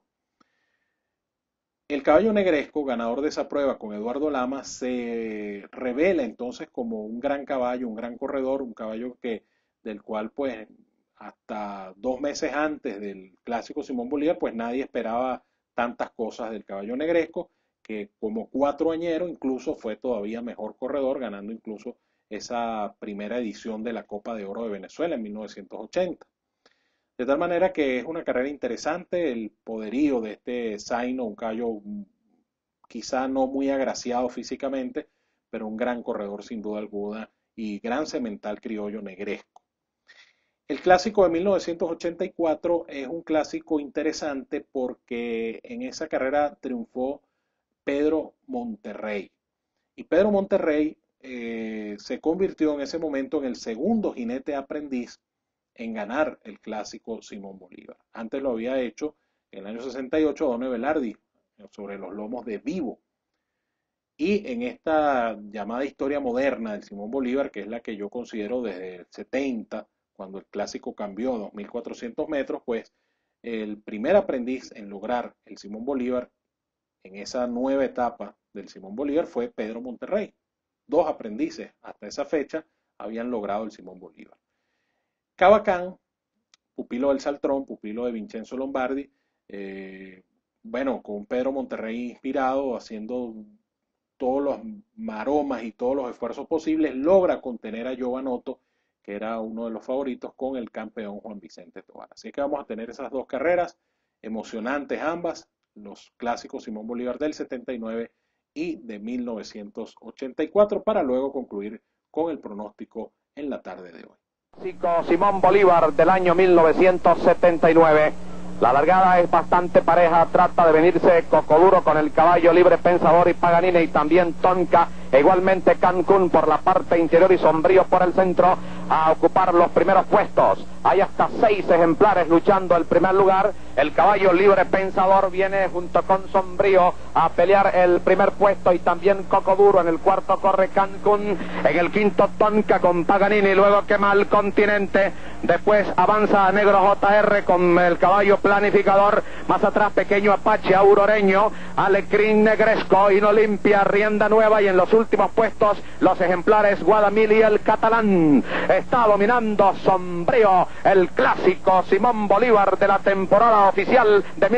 El caballo negresco, ganador de esa prueba con Eduardo Lama, se revela entonces como un gran caballo, un gran corredor, un caballo del cual pues hasta 2 meses antes del clásico Simón Bolívar pues nadie esperaba tantas cosas del caballo negresco, que como 4añero incluso fue todavía mejor corredor, ganando incluso esa primera edición de la Copa de Oro de Venezuela en 1980. De tal manera que es una carrera interesante, el poderío de este Zaino, un caballo quizá no muy agraciado físicamente, pero un gran corredor sin duda alguna y gran semental criollo negresco. El clásico de 1984 es un clásico interesante porque en esa carrera triunfó Pedro Monterrey. Y Pedro Monterrey se convirtió en ese momento en el segundo jinete aprendiz en ganar el clásico Simón Bolívar. Antes lo había hecho en el año 68 Don Velardi sobre los lomos de Vivo. Y en esta llamada historia moderna del Simón Bolívar, que es la que yo considero desde el 70, cuando el clásico cambió a 2400 metros, pues el primer aprendiz en lograr el Simón Bolívar en esa nueva etapa del Simón Bolívar fue Pedro Monterrey. 2 aprendices hasta esa fecha habían logrado el Simón Bolívar. Cavacán, pupilo del Saltrón, pupilo de Vincenzo Lombardi, bueno, con Pedro Monterrey inspirado, haciendo todos los maromas y todos los esfuerzos posibles, logra contener a Giovanotto, que era uno de los favoritos, con el campeón Juan Vicente Tovar. Así que vamos a tener esas dos carreras, emocionantes ambas, los clásicos Simón Bolívar del 79 y de 1984, para luego concluir con el pronóstico en la tarde de hoy. Simón Bolívar del año 1979. La largada es bastante pareja, trata de venirse Cocoduro con el caballo Libre Pensador y Paganini, y también Tonka, e igualmente Cancún por la parte interior y Sombrío por el centro a ocupar los primeros puestos. Hay hasta 6 ejemplares luchando el primer lugar. El caballo Libre Pensador viene junto con Sombrío a pelear el primer puesto, y también Cocoduro. En el cuarto corre Cancún, en el quinto Tonka con Paganini, luego Quema el Continente, después avanza Negro JR con el caballo Planificador, más atrás Pequeño Apache, Auroreño, Alecrín Negresco, Inolimpia, Rienda Nueva, y en los últimos puestos los ejemplares Guadamil y el Catalán. Está dominando Sombrío, el clásico Simón Bolívar de la temporada oficial de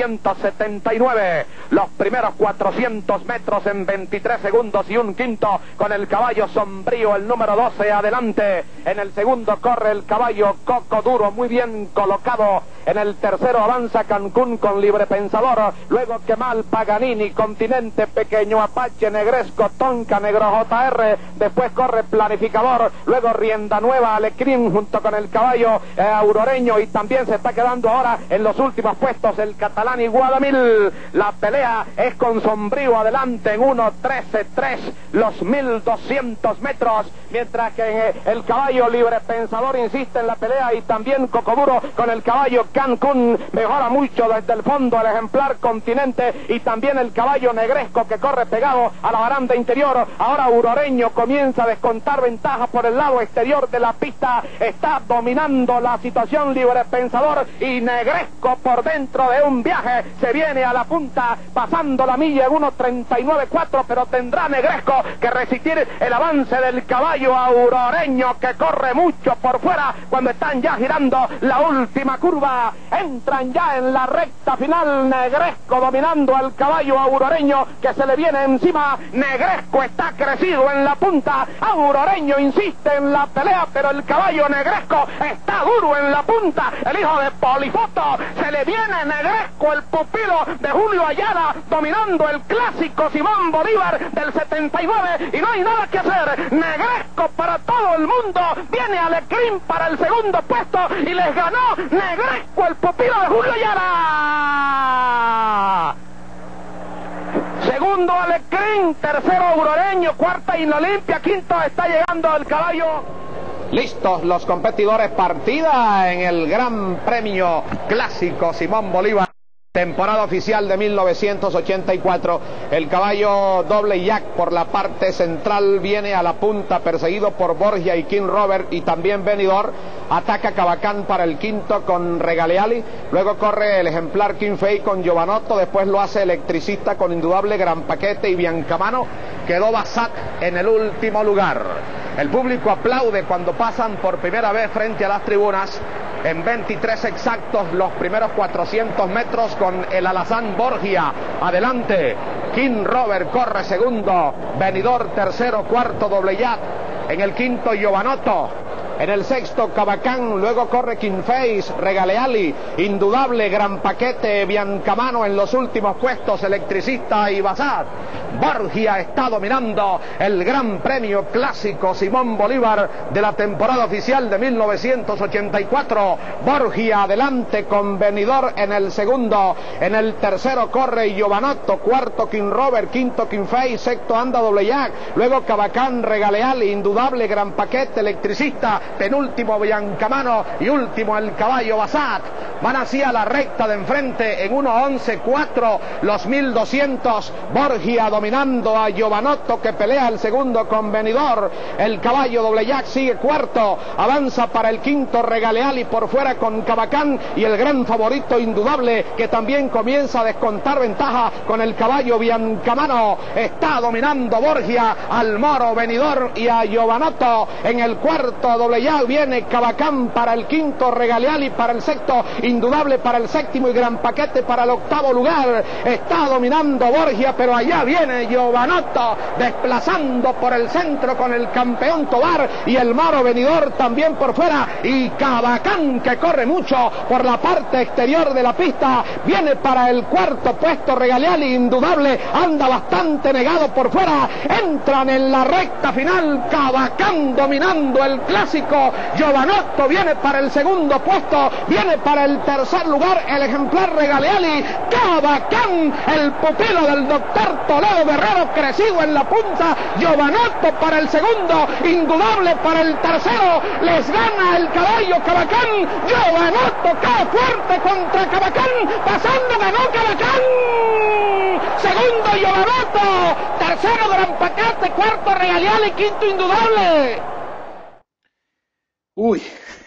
1979. Los primeros 400 metros en 23 segundos y un quinto con el caballo Sombrío, el número 12 adelante. En el segundo corre el caballo Cocoduro, muy bien colocado. En el tercero avanza Cancún con Libre Pensador, luego Kemal, Paganini, Continente, Pequeño Apache, Negresco, Tonka, Negro JR, después corre Planificador, luego Rienda Nueva, Alecrín junto con el caballo Auroreño, y también se está quedando ahora en los últimos puestos el Catalán y Guadamil. La pelea es con Sombrío adelante en 1:13.3 los 1200 metros, mientras que el caballo Libre Pensador insiste en la pelea, y también Cocoduro con el caballo Cancún mejora mucho desde el fondo el ejemplar Continente, y también el caballo Negresco que corre pegado a la baranda interior. Ahora Auroreño comienza a descontar ventaja por el lado exterior de la pista, está dominando la situación Libre Pensador, y Negresco por dentro de un viaje se viene a la punta pasando la milla en 1:39.4, pero tendrá Negresco que resistir el avance del caballo Auroreño, que corre mucho por fuera cuando están ya girando la última curva. Entran ya en la recta final, Negresco dominando al caballo Auroreño que se le viene encima. Negresco está crecido en la punta, Auroreño insiste en la pelea, pero el caballo Negresco está duro en la punta. El hijo de Polifoto, se le viene Negresco, el pupilo de Julio Ayala, dominando el clásico Simón Bolívar del 79, y no hay nada que hacer. Negresco para todo el mundo, viene Alecrín para el segundo puesto, y les ganó Negresco, el pupilo de Julio Ayala. Segundo Alecrín, tercero Auroreño, cuarta Inolimpia, quinto está llegando el caballo. Listos los competidores, partida en el Gran Premio Clásico Simón Bolívar, temporada oficial de 1984. El caballo Doble Jack por la parte central viene a la punta, perseguido por Borgia y King Robert, y también Benidorm. Ataca Cavacán para el quinto con Regaleali, luego corre el ejemplar King Fay con Giovanotto, después lo hace Electricista con Indudable, Gran Paquete y Biancamano. Quedó Basat en el último lugar. El público aplaude cuando pasan por primera vez frente a las tribunas. En 23 exactos los primeros 400 metros con el alazán Borgia adelante. King Robert corre segundo, Benidorm tercero, cuarto Doble Jack, en el quinto Giovanotto, en el sexto Cavacán, luego corre King Face, Regaleali, Indudable, Gran Paquete, Biancamano en los últimos puestos, Electricista y Basat. Borgia está dominando el Gran Premio Clásico Simón Bolívar de la temporada oficial de 1984. Borgia adelante con Benidorm en el segundo, en el tercero corre Giovanotto, cuarto King Robert, quinto King Face, sexto anda Doble Jack, luego Cavacán, Regaleali, Indudable, Gran Paquete, Electricista, penúltimo Biancamano y último el caballo Basat. Van hacia la recta de enfrente en 1:11.4 los 1200. Borgia dominando a Giovanotto, que pelea el segundo con Benidorm. El caballo Doble Jack sigue cuarto, avanza para el quinto Regaleali por fuera con Cavacán, y el gran favorito Indudable, que también comienza a descontar ventaja con el caballo Biancamano. Está dominando Borgia al moro Benidorm y a Giovanotto. En el cuarto Doble allá viene Chabacán para el quinto, Regaliali para el sexto, Indudable para el séptimo y Gran Paquete para el octavo lugar. Está dominando Borgia, pero allá viene Giovanotto desplazando por el centro con el campeón Tobar y el Maro Venidor también por fuera, y Chabacán, que corre mucho por la parte exterior de la pista, viene para el cuarto puesto. Regaliali, Indudable, anda bastante negado por fuera. Entran en la recta final, Chabacán dominando el clásico, Giovanotto viene para el segundo puesto, viene para el tercer lugar el ejemplar Regaliali, Chabacán, el pupilo del doctor Toledo Guerrero, crecido en la punta, Giovanotto para el segundo, Indudable para el tercero, les gana el caballo Chabacán, Giovanotto cae fuerte contra Chabacán, pasando, ganó Chabacán, segundo Giovanotto, tercero Gran Paquete, cuarto Regaliali, quinto Indudable. Uy,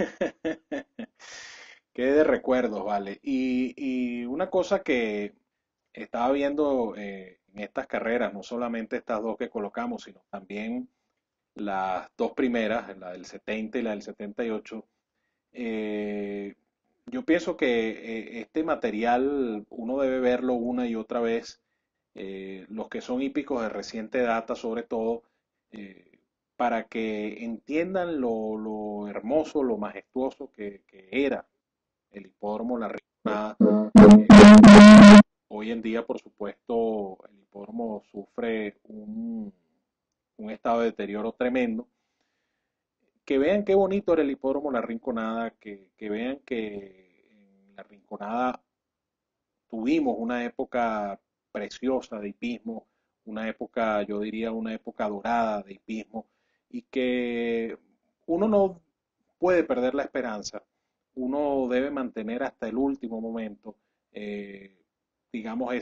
qué de recuerdos, vale. Y una cosa que estaba viendo en estas carreras, no solamente estas dos que colocamos, sino también las dos primeras, la del 70 y la del 78, yo pienso que este material uno debe verlo una y otra vez, los que son hípicos de reciente data sobre todo, para que entiendan lo hermoso, lo majestuoso que era el hipódromo La Rinconada. Hoy en día, por supuesto, el hipódromo sufre un estado de deterioro tremendo. Que vean qué bonito era el hipódromo La Rinconada, que vean que en La Rinconada tuvimos una época preciosa de hipismo, una época, yo diría, una época dorada de hipismo, y que uno no puede perder la esperanza, uno debe mantener hasta el último momento, digamos,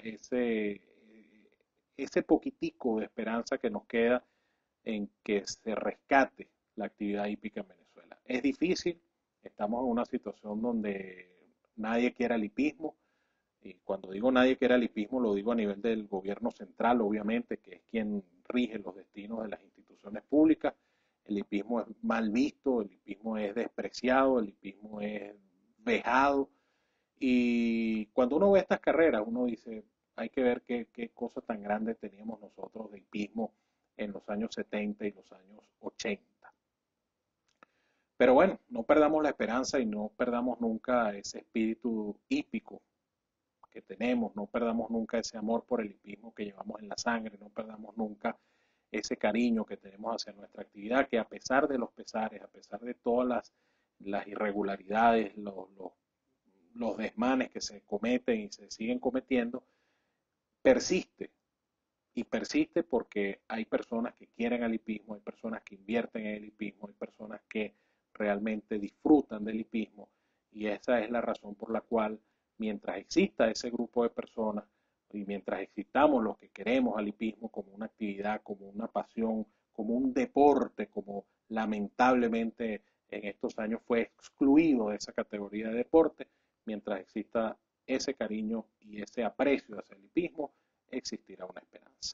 ese poquitico de esperanza que nos queda en que se rescate la actividad hípica en Venezuela. Es difícil, estamos en una situación donde nadie quiere el hipismo, y cuando digo nadie quiere el hipismo lo digo a nivel del gobierno central, obviamente, que es quien rige los destinos de las instituciones públicas. El hipismo es mal visto, el hipismo es despreciado, el hipismo es vejado, y cuando uno ve estas carreras uno dice, hay que ver qué cosa tan grande teníamos nosotros de hipismo en los años 70 y los años 80. Pero bueno, no perdamos la esperanza y no perdamos nunca ese espíritu hípico que tenemos, no perdamos nunca ese amor por el hipismo que llevamos en la sangre, no perdamos nunca ese cariño que tenemos hacia nuestra actividad, que a pesar de los pesares, a pesar de todas las irregularidades, los desmanes que se cometen y se siguen cometiendo, persiste. Y persiste porque hay personas que quieren el hipismo, hay personas que invierten en el hipismo, hay personas que realmente disfrutan del hipismo, y esa es la razón por la cual, mientras exista ese grupo de personas y mientras existamos los que queremos al hipismo como una actividad, como una pasión, como un deporte, como lamentablemente en estos años fue excluido de esa categoría de deporte, mientras exista ese cariño y ese aprecio hacia el hipismo, existirá una esperanza.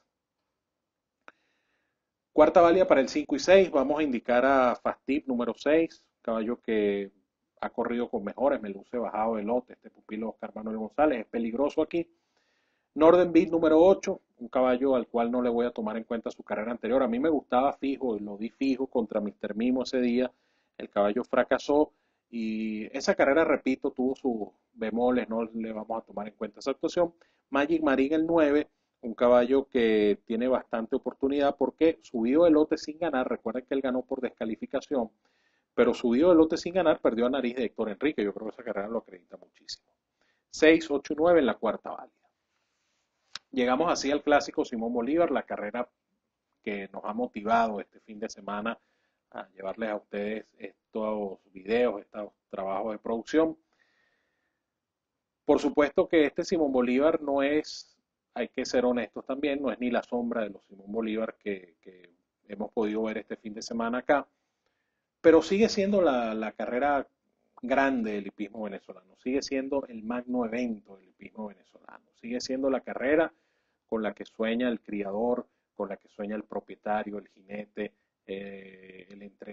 Cuarta válida para el 5 y 6, vamos a indicar a Fastip número 6, caballo que ha corrido con mejores, me luce bajado de lote, este pupilo Oscar Manuel González, es peligroso aquí. Northern Beat número 8, un caballo al cual no le voy a tomar en cuenta su carrera anterior, a mí me gustaba fijo y lo di fijo contra Mr. Mimo ese día, el caballo fracasó y esa carrera, repito, tuvo sus bemoles, no le vamos a tomar en cuenta esa actuación. Magic Marín el 9, un caballo que tiene bastante oportunidad porque subió de lote sin ganar, recuerden que él ganó por descalificación, pero subió de lote sin ganar, perdió a nariz de Héctor Enrique, yo creo que esa carrera lo acredita muchísimo. 6, 8 y 9 en la cuarta válida. Llegamos así al clásico Simón Bolívar, la carrera que nos ha motivado este fin de semana a llevarles a ustedes estos videos, estos trabajos de producción. Por supuesto que este Simón Bolívar no es, hay que ser honestos también, no es ni la sombra de los Simón Bolívar que hemos podido ver este fin de semana acá, pero sigue siendo la carrera grande del hipismo venezolano, sigue siendo el magno evento del hipismo venezolano, sigue siendo la carrera con la que sueña el criador, con la que sueña el propietario, el jinete,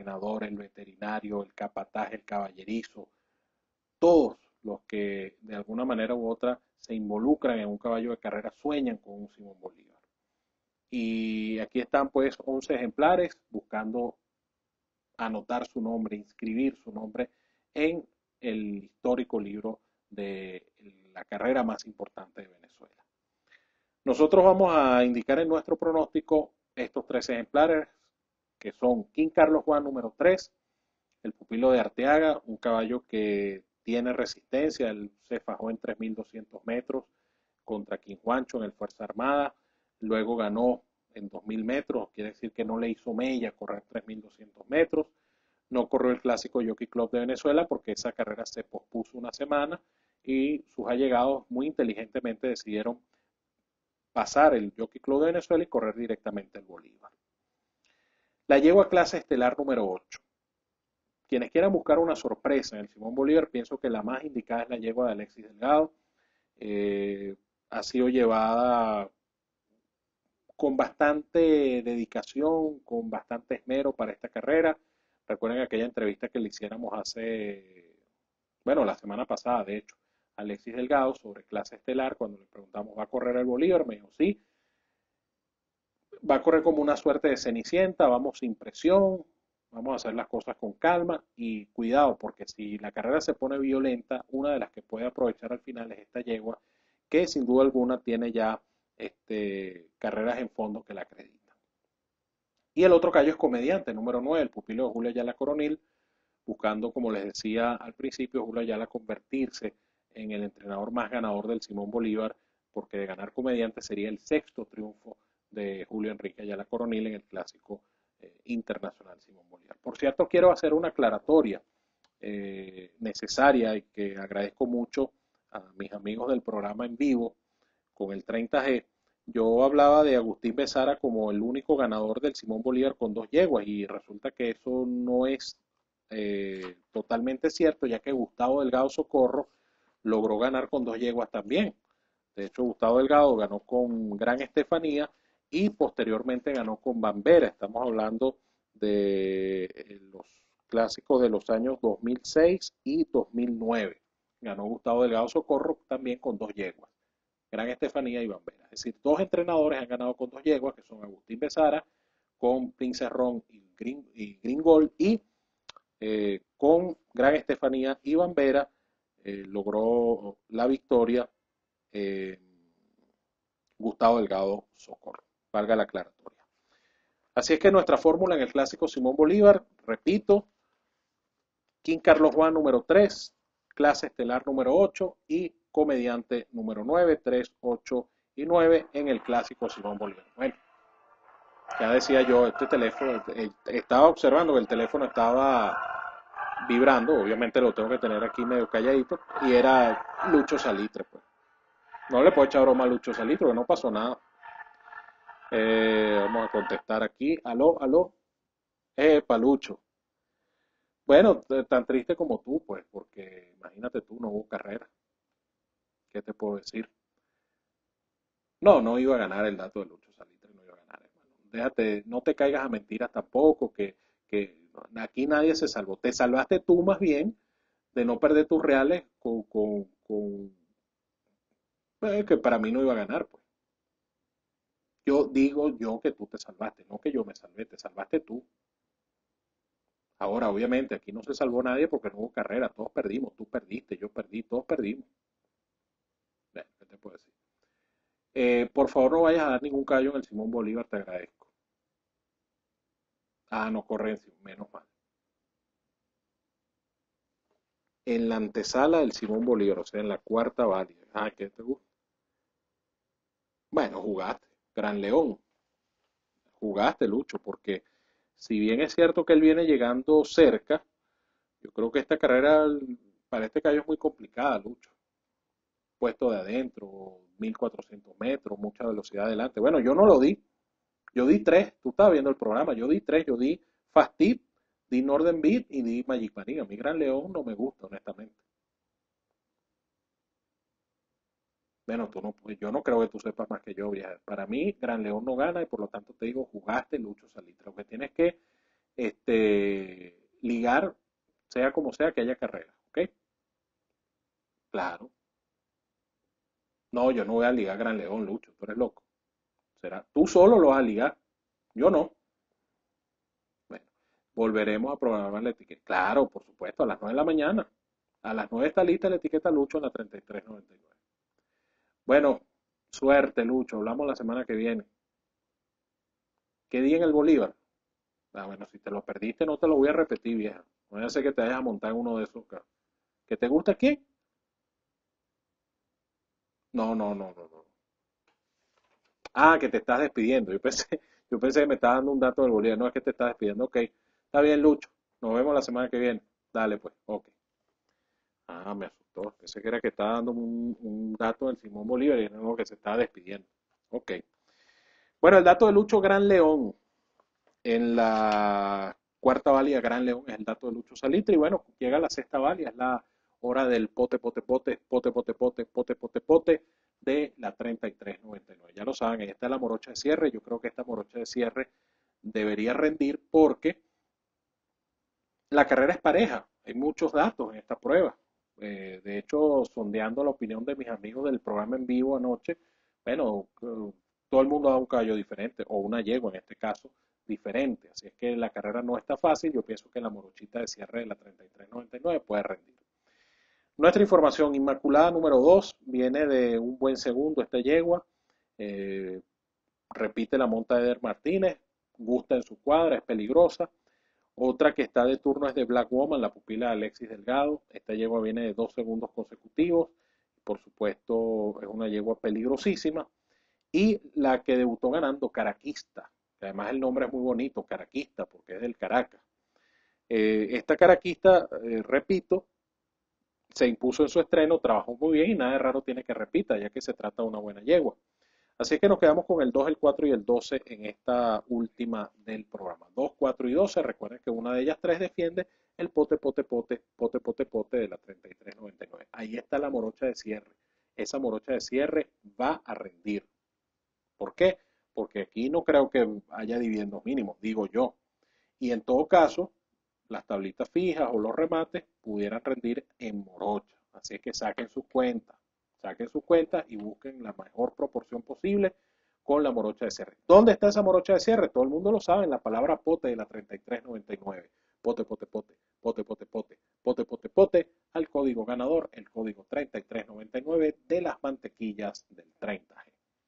entrenador, el veterinario, el capataz, el caballerizo, todos los que de alguna manera u otra se involucran en un caballo de carrera sueñan con un Simón Bolívar. Y aquí están pues 11 ejemplares buscando anotar su nombre, inscribir su nombre en el histórico libro de la carrera más importante de Venezuela. Nosotros vamos a indicar en nuestro pronóstico estos 3 ejemplares, que son King Carlos Juan número 3, el pupilo de Arteaga, un caballo que tiene resistencia, él se fajó en 3.200 metros contra King Juancho en el Fuerza Armada, luego ganó en 2.000 metros, quiere decir que no le hizo mella correr 3.200 metros, no corrió el clásico Jockey Club de Venezuela porque esa carrera se pospuso una semana y sus allegados muy inteligentemente decidieron pasar el Jockey Club de Venezuela y correr directamente el Bolívar. La yegua clase estelar número 8. Quienes quieran buscar una sorpresa en el Simón Bolívar, pienso que la más indicada es la yegua de Alexis Delgado. Ha sido llevada con bastante dedicación, con bastante esmero para esta carrera. Recuerden aquella entrevista que le hiciéramos la semana pasada, de hecho, a Alexis Delgado sobre clase estelar, cuando le preguntamos, ¿va a correr el Bolívar? Me dijo, sí. Va a correr como una suerte de Cenicienta, vamos sin presión, vamos a hacer las cosas con calma y cuidado, porque si la carrera se pone violenta, una de las que puede aprovechar al final es esta yegua, que sin duda alguna tiene ya carreras en fondo que la acreditan. Y el otro caballo es Comediante, número 9, el pupilo de Julio Ayala Coronil, buscando, como les decía al principio, Julio Ayala convertirse en el entrenador más ganador del Simón Bolívar, porque de ganar Comediante sería el 6º triunfo de Julio Enrique Ayala Coronil en el clásico internacional Simón Bolívar. Por cierto, quiero hacer una aclaratoria necesaria y que agradezco mucho a mis amigos del programa en vivo con el 30G. Yo hablaba de Agustín Besara como el único ganador del Simón Bolívar con 2 yeguas y resulta que eso no es totalmente cierto, ya que Gustavo Delgado Socorro logró ganar con 2 yeguas también. De hecho, Gustavo Delgado ganó con Gran Estefanía y posteriormente ganó con Bambera. Estamos hablando de los clásicos de los años 2006 y 2009. Ganó Gustavo Delgado Socorro también con 2 yeguas, Gran Estefanía y Bambera. Es decir, 2 entrenadores han ganado con 2 yeguas, que son Agustín Besara con Prince Ron y Green Gold, y con Gran Estefanía y Bambera logró la victoria Gustavo Delgado Socorro, valga la aclaratoria. Así es que nuestra fórmula en el clásico Simón Bolívar, repito, King Carlos Juan número 3, clase estelar número 8 y Comediante número 9, 3, 8 y 9 en el clásico Simón Bolívar. Bueno, ya decía yo, este teléfono, estaba observando que el teléfono estaba vibrando, obviamente lo tengo que tener aquí medio calladito, y era Lucho Salitre, pues. No le puedo echar broma a Lucho Salitre, porque no pasó nada. Vamos a contestar aquí. Aló. Palucho. Bueno, tan triste como tú, pues, porque imagínate tú, no hubo carrera. ¿Qué te puedo decir? No iba a ganar el dato de Lucho Salitre, no iba a ganar, hermano. Déjate, no te caigas a mentiras tampoco, que aquí nadie se salvó. Te salvaste tú más bien de no perder tus reales que para mí no iba a ganar, pues. Yo digo que tú te salvaste, no que yo me salvé, te salvaste tú. Ahora, obviamente, aquí no se salvó nadie porque no hubo carrera, todos perdimos, tú perdiste, yo perdí, todos perdimos. ¿Qué te puedo decir? Por favor, no vayas a dar ningún callo en el Simón Bolívar, te agradezco. No corren, menos mal. En la antesala del Simón Bolívar, o sea, en la cuarta válida. ¿Qué te gusta? Bueno, jugaste, Gran León. Jugaste, Lucho, porque si bien es cierto que él viene llegando cerca, yo creo que esta carrera para este caballo es muy complicada, Lucho. Puesto de adentro, 1400 metros, mucha velocidad adelante. Bueno, yo no lo di. Yo di 3. Tú estabas viendo el programa. Yo di 3. Yo di Fast Tip, di Northern Beat y di Magic Marín. A mí Gran León no me gusta, honestamente. Bueno, yo no creo que tú sepas más que yo, vieja. Para mí, Gran León no gana y por lo tanto te digo, jugaste Lucho Salitre. Lo que tienes que ligar, sea como sea que haya carreras, ¿ok? Claro. No, yo no voy a ligar Gran León, Lucho, tú eres loco. Será, tú solo lo vas a ligar, yo no. Bueno, volveremos a programar la etiqueta. Claro, por supuesto, a las 9 de la mañana. A las 9 está lista la etiqueta Lucho en la 3399. Bueno, suerte, Lucho. Hablamos la semana que viene. ¿Qué día en el Bolívar? Ah, bueno, si te lo perdiste, no te lo voy a repetir, vieja. No voy a hacer que te vayas a montar en uno de esos carros. ¿Que te gusta quién? No, no, no, no, no. Ah, que te estás despidiendo. Yo pensé que me estabas dando un dato del Bolívar. No es que te estás despidiendo. Ok. Está bien, Lucho. Nos vemos la semana que viene. Dale, pues. Ok. Ah, me asustó. Pensé que era que estaba dando un dato del Simón Bolívar y no que se estaba despidiendo. Ok. Bueno, el dato de Lucho Gran León. En la cuarta válida Gran León es el dato de Lucho Salitre. Y bueno, llega la sexta válida. Es la hora del pote, pote, pote, pote, pote, pote, pote, pote, pote de la 3399. Ya lo saben, ahí está la morocha de cierre. Yo creo que esta morocha de cierre debería rendir porque la carrera es pareja. Hay muchos datos en esta prueba. De hecho, sondeando la opinión de mis amigos del programa en vivo anoche, bueno, todo el mundo da un caballo diferente, o una yegua en este caso, diferente. Así es que la carrera no está fácil. Yo pienso que la morochita de cierre de la 3399 puede rendir. Nuestra información inmaculada número 2 viene de un buen segundo, esta yegua. Eh, repite la monta de Eder Martínez, gusta en su cuadra, es peligrosa. Otra que está de turno es de Black Woman, la pupila de Alexis Delgado. Esta yegua viene de 2 segundos consecutivos. Por supuesto, es una yegua peligrosísima. Y la que debutó ganando, Caraquista. Que además el nombre es muy bonito, Caraquista, porque es del Caracas. Esta Caraquista, repito, se impuso en su estreno, trabajó muy bien y nada de raro tiene que repita, ya que se trata de una buena yegua. Así que nos quedamos con el 2, el 4 y el 12 en esta última del programa. 2, 4 y 12. Recuerden que una de ellas 3 defiende el pote, pote, pote, pote, pote, pote de la 3399. Ahí está la morocha de cierre. Esa morocha de cierre va a rendir. ¿Por qué? Porque aquí no creo que haya dividendos mínimos, digo yo. Y en todo caso, las tablitas fijas o los remates pudieran rendir en morocha. Así es que saquen sus cuentas y busquen la mejor proporción posible con la morocha de cierre. ¿Dónde está esa morocha de cierre? Todo el mundo lo sabe, en la palabra pote de la 3399. Pote, pote, pote, pote, pote, pote, pote, pote, pote, al código ganador, el código 3399 de las mantequillas del 30G.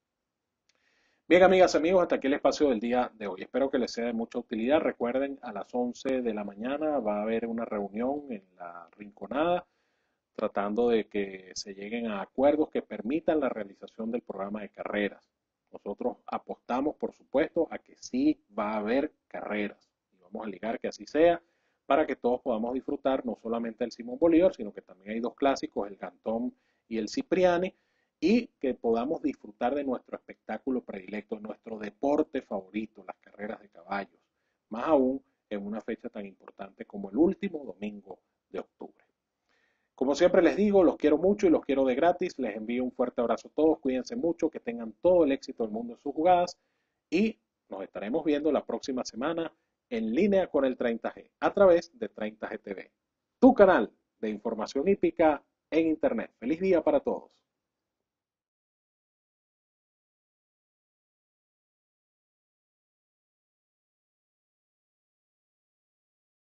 Bien, amigas, amigos, hasta aquí el espacio del día de hoy. Espero que les sea de mucha utilidad. Recuerden, a las 11 de la mañana va a haber una reunión en la Rinconada, tratando de que se lleguen a acuerdos que permitan la realización del programa de carreras. Nosotros apostamos, por supuesto, a que sí va a haber carreras. Y vamos a ligar que así sea, para que todos podamos disfrutar no solamente del Simón Bolívar, sino que también hay 2 clásicos, el Cantón y el Cipriani, y que podamos disfrutar de nuestro espectáculo predilecto, nuestro deporte favorito, las carreras de caballos, más aún en una fecha tan importante como el último domingo de octubre. Como siempre les digo, los quiero mucho y los quiero de gratis. Les envío un fuerte abrazo a todos, cuídense mucho, que tengan todo el éxito del mundo en sus jugadas y nos estaremos viendo la próxima semana en línea con el 30G a través de 30G TV, tu canal de información hípica en Internet. Feliz día para todos.